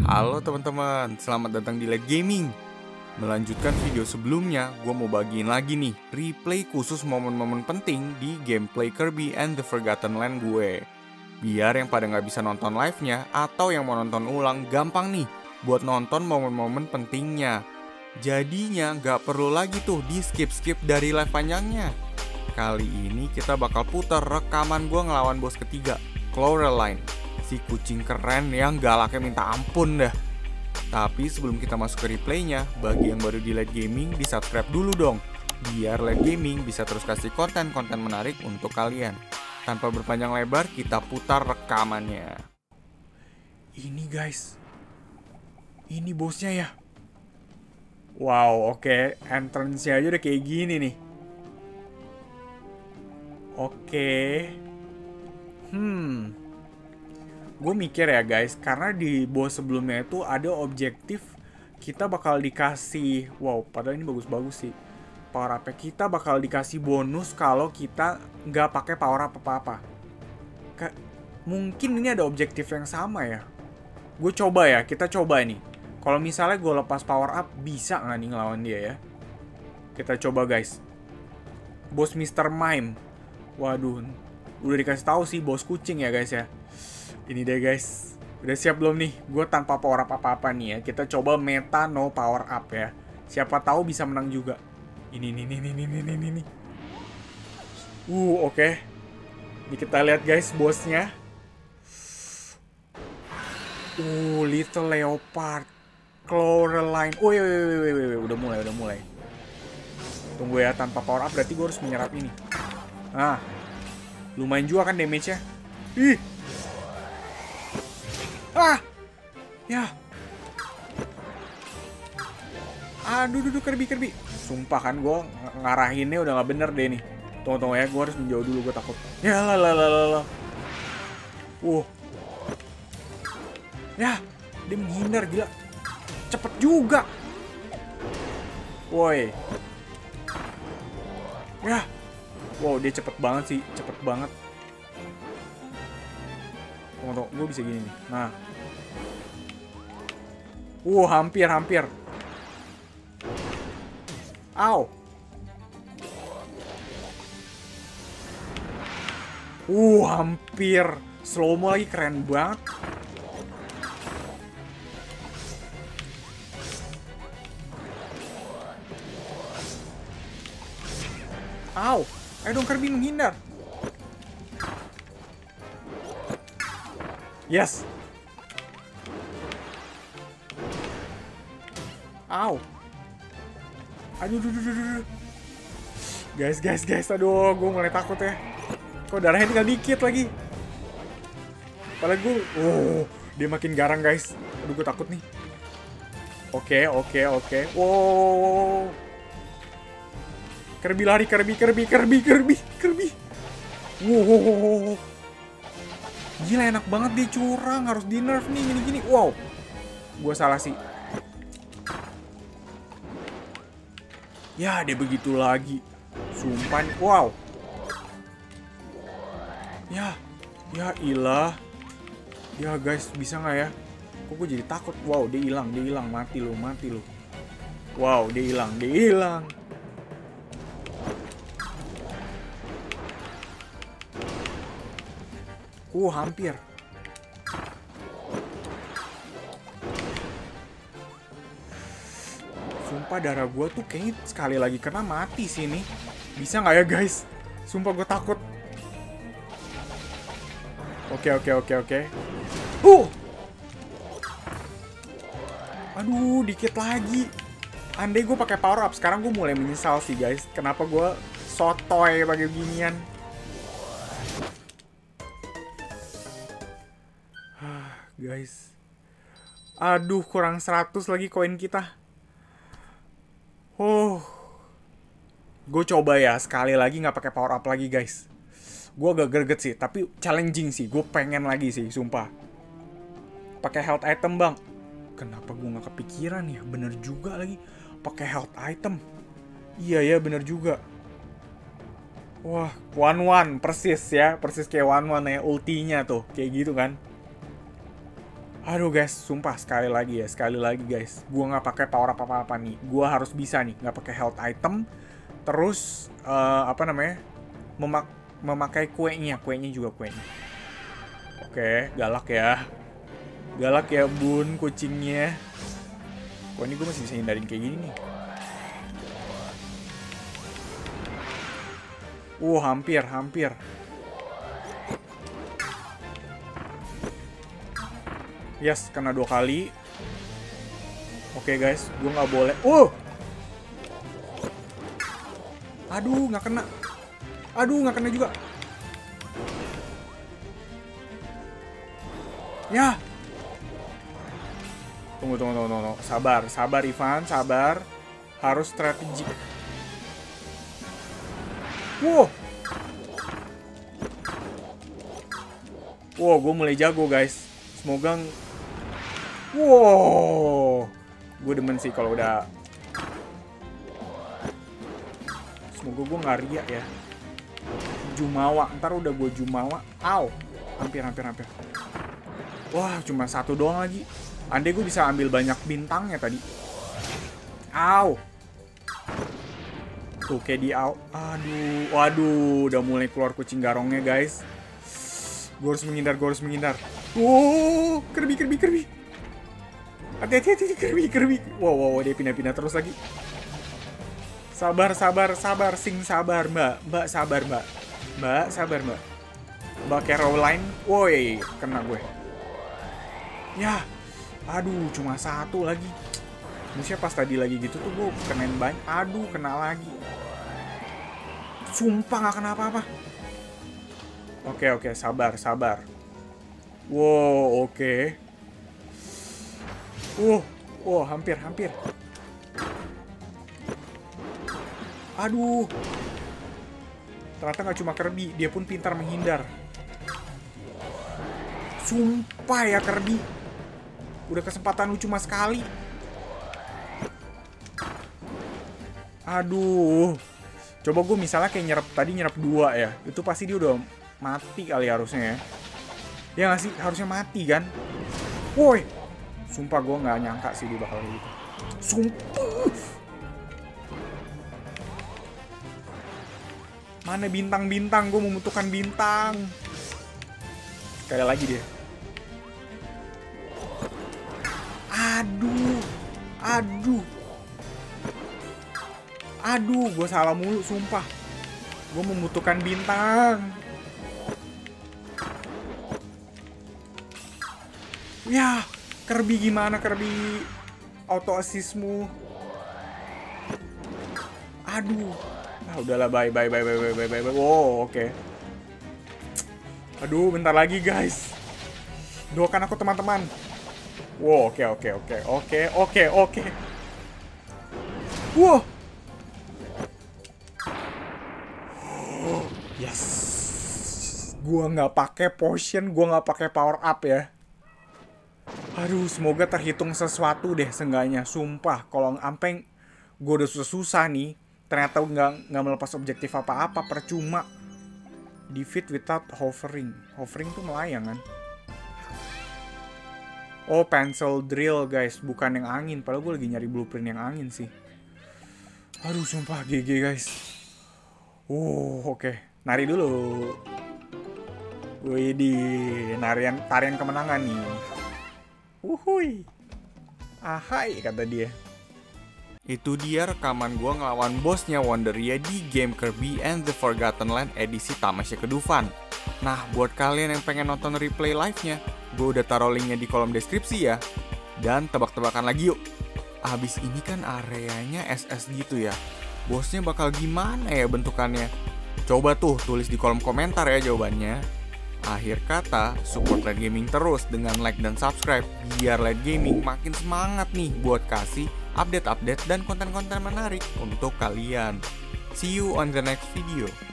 Halo teman-teman, selamat datang di Late Gaming. Melanjutkan video sebelumnya, gue mau bagiin lagi nih replay khusus momen-momen penting di gameplay Kirby and the Forgotten Land gue. Biar yang pada nggak bisa nonton live-nya atau yang mau nonton ulang gampang nih buat nonton momen-momen pentingnya. Jadinya nggak perlu lagi tuh di skip-skip dari live panjangnya. Kali ini kita bakal putar rekaman gue ngelawan bos ketiga, Cloraline. Si kucing keren yang galaknya minta ampun dah. Tapi sebelum kita masuk ke replaynya, bagi yang baru di Late Gaming, di subscribe dulu dong, biar Late Gaming bisa terus kasih konten-konten menarik untuk kalian. Tanpa berpanjang lebar, kita putar rekamannya. Ini guys, ini bosnya ya. Wow, oke. Entrance-nya aja udah kayak gini nih. Oke. Gue mikir ya guys, karena di boss sebelumnya itu ada objektif kita bakal dikasih, wow, padahal ini bagus-bagus sih. Power up kita bakal dikasih bonus kalau kita nggak pakai power up apa-apa. Mungkin ini ada objektif yang sama ya. Gue coba ya, kita coba nih. Kalau misalnya gue lepas power up, bisa nggak nih ngelawan dia ya? Kita coba guys. Bos Mr. Mime. Waduh, udah dikasih tahu sih bos kucing ya guys ya. Ini deh guys, udah siap belum nih? Gue tanpa power up apa-apa nih ya. Kita coba meta no power up ya. Siapa tahu bisa menang juga. Ini. Oke. Ini kita lihat guys bosnya. Little Leopard, Cloraline. Udah mulai. Tunggu ya, tanpa power up berarti gue harus menyerap ini. Nah, lumayan juga kan damage-nya. Ih. Ya. Aduh, Kirby. Sumpah kan gue ngarahinnya udah gak bener deh nih. Tunggu ya, gue harus menjauh dulu, gue takut. Ya lah. Ya, dia menghindar, gila. Cepet juga. Woi. Ya. Wow, dia cepet banget sih, cepet banget. Tunggu, gue bisa gini nih. Nah. Hampir. Au. Hampir. Slow-mo lagi, keren banget. Au. Ayo dong Kirby menghindar. Yes. Au. Aduh. Guys. Aduh, gue mulai takut ya. Kok darahnya tinggal dikit lagi. Padahal gue... dia makin garang guys. Aduh, gue takut nih. Oke. Wow. Kirby lari, Kirby. Wow. Gila, enak banget dia curang. Harus di nerf nih, gini. Wow. Gue salah sih. Ya, dia begitu lagi. Sumpah nih. Wow. Ya ilah. Ya guys, bisa nggak ya? Kok gue jadi takut. Wow, dia hilang. Mati lu. Wow, dia hilang. Hampir. Sumpah darah gue tuh kayaknya sekali lagi kena mati sini. Bisa nggak ya guys? Sumpah gue takut. Oke. Aduh, dikit lagi. Andai gue pakai power up, sekarang gue mulai menyesal sih guys. Kenapa gue sotoy pakai ginian? Guys. Aduh, kurang 100 lagi koin kita. Gue coba ya sekali lagi nggak pakai power up lagi guys. Gue agak greget sih, tapi challenging sih. Gue pengen lagi sih, sumpah. Pakai health item bang. Kenapa gue nggak kepikiran ya? Bener juga lagi. Pakai health item. Iya ya, bener juga. Wah, 1-1 persis ya, persis kayak 1-1 ya ultinya tuh, kayak gitu kan. Aduh guys, sumpah sekali lagi guys, gue nggak pakai power up apa-apa nih. Gue harus bisa nih, nggak pakai health item. Terus apa namanya, memakai kuenya juga kuenya. Oke, galak ya bun kucingnya. Wah ini gue masih bisa hindarin kayak gini nih. Hampir. Yes, kena 2 kali. Oke guys, gue nggak boleh. Aduh, nggak kena juga. Ya. Tunggu. Sabar Ivan, sabar. Harus strategik. Wow, gue mulai jago guys. Semoga. Gue demen sih kalau udah. Semoga gue nggak riak ya. Jumawa, ntar udah gue jumawa. Au, hampir. Wah, cuma 1 doang lagi. Andai gue bisa ambil banyak bintangnya tadi. Au. Tuh, kayak di au. Waduh, udah mulai keluar kucing garongnya guys. Gue harus menghindar. Kirby. Hati-hati Kirby. Wow, dia pindah-pindah terus lagi. Sabar. Sing sabar, Mbak sabar, Mbak. Mbak Caroline. Woi, kena gue. Ya. Aduh, cuma 1 lagi. Maksudnya pas tadi lagi gitu tuh gue kenain banyak. Aduh, kena lagi. Sumpah gak kena apa-apa. Oke, sabar. Wow, oke. Hampir. Aduh. Ternyata gak cuma Kirby, dia pun pintar menghindar. Sumpah ya Kirby. Udah kesempatan lu cuma sekali. Aduh. Coba gue misalnya kayak nyerap 2 ya. Itu pasti dia udah mati kali harusnya ya. Ya gak sih? Harusnya mati kan? Woi. Sumpah gue gak nyangka sih dia bakal gitu. Sumpah. Mana bintang-bintang? Gue membutuhkan bintang. Sekali lagi dia. Aduh, gue salah mulu, sumpah. Gue membutuhkan bintang. Ya, Kirby gimana Kirby? Auto assistmu. Aduh. Udahlah, bye. Wow, oke. Aduh, bentar lagi guys. Doakan aku teman-teman. Wow, oke. Wow. Yes. Gua nggak pakai potion, gua nggak pakai power up ya. Aduh, semoga terhitung sesuatu deh seenggaknya. Sumpah, kalau sampai gue udah susah-susah nih, ternyata nggak melepas objektif apa-apa, percuma. Defeat without hovering. Hovering tuh melayang kan? Oh, pencil drill guys, bukan yang angin. Padahal gue lagi nyari blueprint yang angin sih. Aduh, sumpah GG guys. Oke. Nari dulu. Widih, tarian kemenangan nih. Wuhui. Ahai, kata dia. Itu dia rekaman gue ngelawan bosnya Wonderia di game Kirby and the Forgotten Land edisi Tamasya Kedufan. Nah, buat kalian yang pengen nonton replay live-nya, gue udah taruh linknya di kolom deskripsi ya. Dan tebak-tebakan lagi yuk. Abis ini kan areanya SS gitu ya. Bosnya bakal gimana ya bentukannya? Coba tuh tulis di kolom komentar ya jawabannya. Akhir kata, support Light Gaming terus dengan like dan subscribe biar Light Gaming makin semangat nih buat kasih update-update dan konten-konten menarik untuk kalian. See you on the next video.